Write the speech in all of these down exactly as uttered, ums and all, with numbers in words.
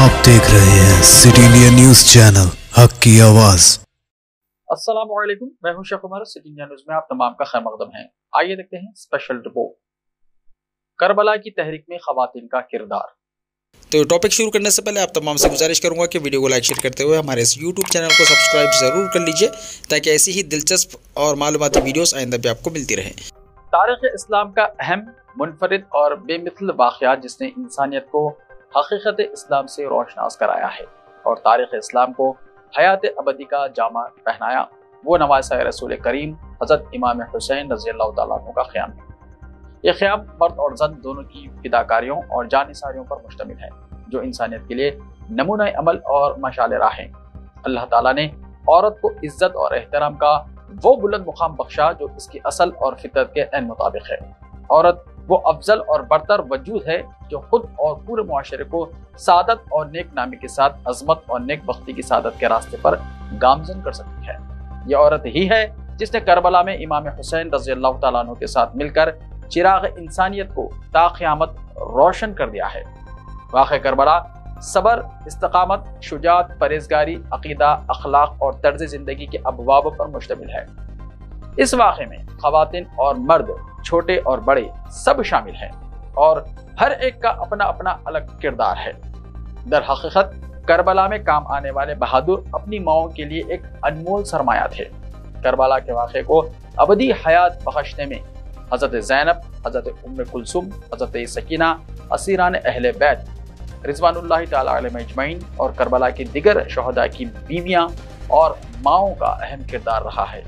आप देख रहे हैं सिटी इंडिया न्यूज चैनल, हक की आवाज। अस्सलाम वालेकुम, मैं हूं Sheikh Umar. City India News में आप तमाम का खैर मकदम है। आइए देखते हैं स्पेशल रिपोर्ट, करबला की तहरीक में खवातीन का किरदार। तो टॉपिक शुरू करने से पहले आप तमाम से गुजारिश करूंगा कि वीडियो को लाइक शेयर करते हुए हमारे इस यूट्यूब चैनल को सब्सक्राइब ज़रूर कर लीजिए, ताकि ऐसी ही दिलचस्प और मालूमाती वीडियोस आइंदा भी आपको मिलती रहे। तारीख़ इस्लाम का अहम, मुनफरिद और बेमिसल वाक़यात जिसने इंसानियत को हकीकत इस्लाम से रोशनास कराया है और तारीख़ इस्लाम को हयात अबदी का जामा पहनाया, वो नवासा रसूल करीम हज़रत इमाम हुसैन रज़ी अल्लाह तआला अन्हु का क़याम है। यह क़याम मर्द और ज़न दोनों की फिदाकारियों और जानिसारियों पर मुश्तमिल है, जो इंसानियत के लिए नमूना अमल और मशाल राह हैं। अल्लाह ताला ने औरत को इज्जत और एहतराम का वो बुलंद मुकाम बख्शा जो इसकी असल और फितरत के ऐन मुताबिक है। औरत वो अफजल और बरतर वजूद है जो खुद और पूरे मुआशरे को सादत और नेक नामी के साथ अजमत और नेक बख्ती की सादत के रास्ते पर गामजन कर सकती है। यह औरत ही है जिसने करबला में इमाम हुसैन रज़ी अल्लाह तआला अन्हु के साथ मिलकर चिराग इंसानियत को ता क़यामत रोशन कर दिया है। वाक़े करबला सबर, इस्तकामत, शुजात, परहेज़गारी, अक़ीदा, अखलाक और तर्ज़ ज़िंदगी के अबवाब पर मुश्तमिल है। इस वाक़े में ख़वातीन और मर्द, छोटे और बड़े सब शामिल हैं और हर एक का अपना अपना अलग किरदार है। दर हकीकत करबला में काम आने वाले बहादुर अपनी माओं के लिए एक अनमोल सरमाया थे। करबला के वाक़े को अबदी हयात बख्शने में हज़रत ज़ैनब, हज़रत उम्मे कुलसुम, हज़रत सकीना, असीरान अहले बैत रिज़वानुल्लाहि तआला अलैहिम अजमईन और करबला के दिगर शहदा की बीवियां और माओं का अहम किरदार रहा है।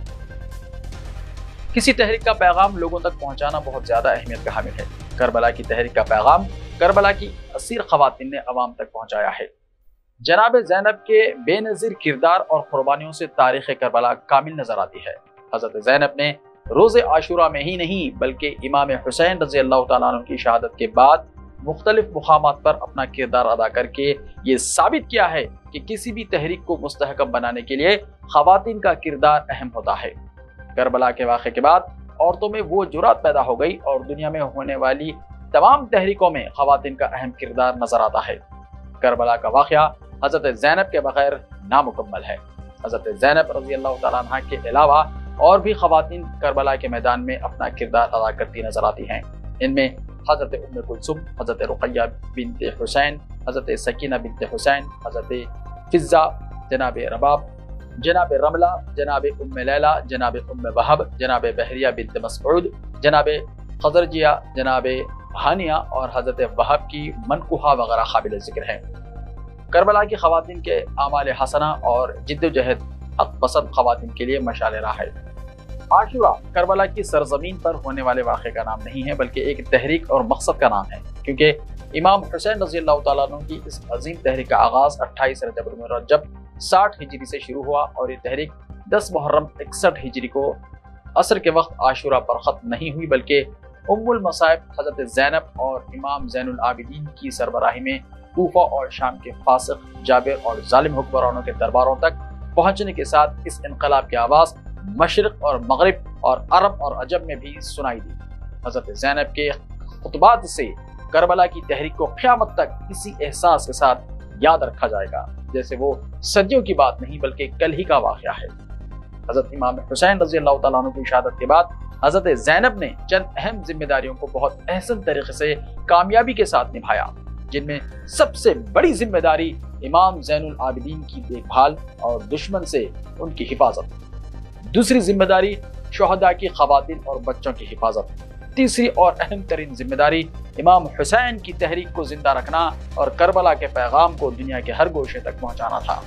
किसी तहरीक का पैगाम लोगों तक पहुंचाना बहुत ज्यादा अहमियत का हामिल है। करबला की तहरीक का पैगाम करबला की असीर खवातीन ने अवाम तक पहुंचाया है। जनाब ज़ैनब के बेनज़ीर किरदार और कुर्बानियों से तारीख़ करबला कामिल नजर आती है। हज़रत ज़ैनब ने रोज़े आशूरा में ही नहीं बल्कि इमाम हुसैन रज़ी अल्लाह तआला अन्हु की शहादत के बाद मुख्तलिफ मुकामात पर अपना किरदार अदा करके ये साबित किया है कि किसी भी तहरीक को मुस्तहकम बनाने के लिए खवातीन का किरदार अहम होता है। करबला के वाक़े के बाद औरतों में वो जुरात पैदा हो गई और दुनिया में होने वाली तमाम तहरीकों में खवातीन का अहम किरदार नजर आता है। करबला का वाक़या हज़रत ज़ैनब के बगैर नामुकम्मल है। हज़रत ज़ैनब रज़ी अल्लाह तआला अन्हा के अलावा और भी खवातीन करबला के मैदान में अपना किरदार अदा करती नजर आती हैं। इनमें हज़रत उम्मे कुलसुम, हज़रत रुक़ैया बिन्ते हुसैन, हज़रत सकीना बिन्ते हुसैन, हज़रत फ़िज़्ज़ा, जनाब रबाब, जनाब रमला, जनाब उम्मे लैला, जनाब उम्मे वहब, जनाब बहरिया बिन्त मसऊद, जनाब खज़रजिया, जनाब हानिया और हज़रत वहब की मनकुहा वगैरह काबिल ज़िक्र हैं। करबला की खवातीन के आमाल हसना और जिद्दोजहद हक़ पसंद खवातीन के लिए मशाल राह है। आशूरा करबला की सरजमीन पर होने वाले वाक़े का नाम नहीं है बल्कि एक तहरीक और मकसद का नाम है, क्योंकि इमाम हुसैन रज़ी अल्लाह तआला अन्हु की इस अजीम तहरीक का आगाज़ अट्ठाईस रजब साठ हिजरी से शुरू हुआ और ये तहरीक दस मुहर्रम इकसठ हिजरी को असर के वक्त आशूरा पर ख़त्म नहीं हुई, बल्कि उम्मुल मसाइब हज़रत ज़ैनब और इमाम ज़ैनुल आबिदीन की सरबराही में कूफा और शाम के फासिक, जाबिर और जालिम हुक्मरानों के दरबारों तक पहुँचने के साथ इस इनकलाब की आवाज़ मशरिक़ और मगरिब और अरब और अजम में भी सुनाई दी। हज़रत ज़ैनब के खुतबात से करबला की तहरीक को क़यामत तक इसी एहसास के साथ याद रखा जाएगा जैसे वो सदियों की बात नहीं बल्कि कल ही का वाक़या है। हज़रत इमाम हुसैन रज़ी अल्लाह तआला अन्हु की शहादत के बाद हज़रत ज़ैनब ने चंद अहम जिम्मेदारियों को बहुत अहसन तरीके से कामयाबी के साथ निभाया, जिनमें सबसे बड़ी जिम्मेदारी इमाम ज़ैनुल आबिदीन की देखभाल और दुश्मन से उनकी हिफाजत। दूसरी जिम्मेदारी शोहदा की खवातीन और बच्चों की हिफाजत। तीसरी और अहम तरीन जिम्मेदारी इमाम हुसैन की तहरीक को जिंदा रखना और करबला के पैगाम को दुनिया के हर गोशे तक पहुंचाना था।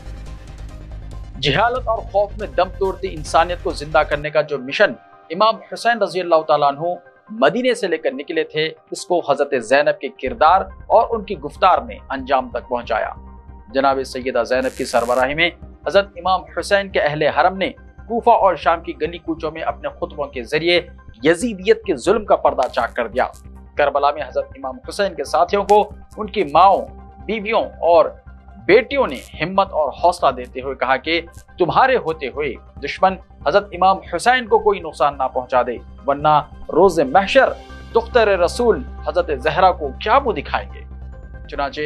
जिहालत और खौफ में दम तोड़ती इंसानियत को जिंदा करने का जो मिशन इमाम हुसैन रज़ी अल्लाह तआला अन्हु मदीने से लेकर निकले थे, इसको हज़रत ज़ैनब के किरदार और उनकी गुफ्तार ने अंजाम तक पहुंचाया। जनाब सैयदा ज़ैनब की सरबराही में हज़रत इमाम हुसैन के अहले हरम ने कूफा और शाम की गली कूचों में अपने खुतबों के जरिए यजीदियत के जुल्म का पर्दा चाक कर दिया। करबला में हज़रत इमाम हुसैन के साथियों को उनकी माओं, बीवियों और बेटियों ने हिम्मत और हौसला देते हुए कहा कि तुम्हारे होते हुए दुश्मन हज़रत इमाम हुसैन को कोई नुकसान ना पहुंचा दे, वरना रोज़े महशर दुख्तर रसूल हज़रत ज़हरा को क्या मुँह दिखाएंगे। चुनाचे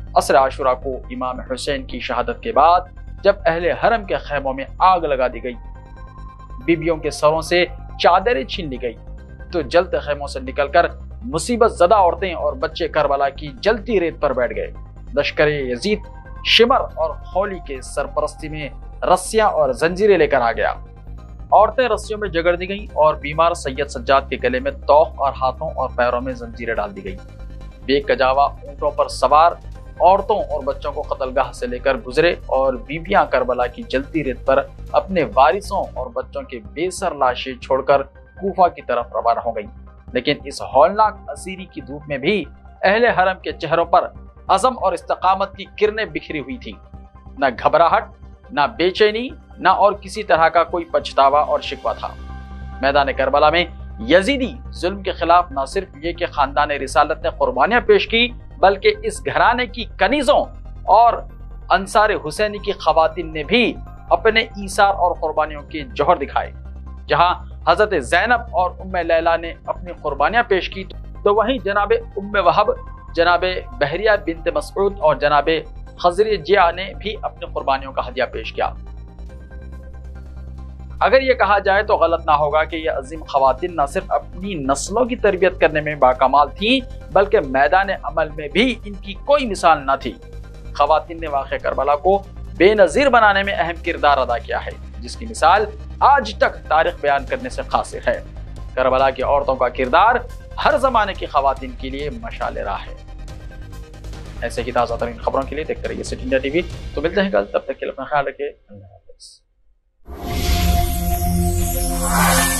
असर आशुरा को इमाम हुसैन की शहादत के बाद जब अहले हरम के खैमों में आग लगा दी गई, बीबियों के सरों से चादरें छीन ली गई, तो जलते खैमों से निकलकर मुसीबत ज़दा औरतें और बच्चे करबला की जलती रेत पर बैठ गए। लश्कर यजीद शिमर और खौली के सरपरस्ती में रस्सियां और जंजीरें लेकर आ गया। औरतें रस्सियों में जकड़ दी गईं और बीमार सैयद सज्जाद के गले में तौख और हाथों और पैरों में जंजीरें डाल दी गईं। बेकजावा ऊंटों पर सवार औरतों और बच्चों को कत्लगाह से लेकर गुजरे और बीबियां करबला की जलती रेत पर अपने वारिसों और बच्चों के बेसर लाशें छोड़कर कूफा की तरफ रवाना हो गईं। लेकिन इस हौलनाक असीरी की धूप में भी अहले हरम के चेहरों पर अज़म और इस्तकामत की किरणें बिखरी हुई थी। न घबराहट, न बेचैनी, न और किसी तरह का कोई पछतावा और शिकवा था। मैदान करबला में यजीदी जुल्म के खिलाफ न सिर्फ ये कि खानदान रिसालत ने कुर्बानियां पेश की, बल्कि इस घराने की कनीजों और अंसार हुसैनी की खवातीन ने भी अपने ईसार और कुर्बानियों के जौहर दिखाए। जहां हजरत ज़ैनब और उम्मे लैला ने अपनी कुर्बानियां पेश की, तो वहीं जनाबे उम्मे वहब, जनाबे बहरिया बिनत मसऊद और जनाबे खजरिया ने भी अपनी कुर्बानियों का हदिया पेश किया। अगर ये कहा जाए तो गलत ना होगा कि ये अजीम खवातीन न सिर्फ अपनी नस्लों की तरबियत करने में बाकमाल थी, बल्कि मैदान अमल में भी इनकी कोई मिसाल न थी। खवातीन ने वाक़े करबला को बेनज़ीर बनाने में अहम किरदार अदा किया है, जिसकी मिसाल आज तक तारीख बयान करने से कासिर है। करबला की औरतों का किरदार हर जमाने की खवातीन के लिए मशाल राह है। ऐसे ही ताज़ा तरीन खबरों के लिए देखते रहिए सिटी इंडिया टीवी। तो मिलते हैं कल, तब तक के लिए अपना ख्याल रखिए। अल्लाह हाफ़िज़।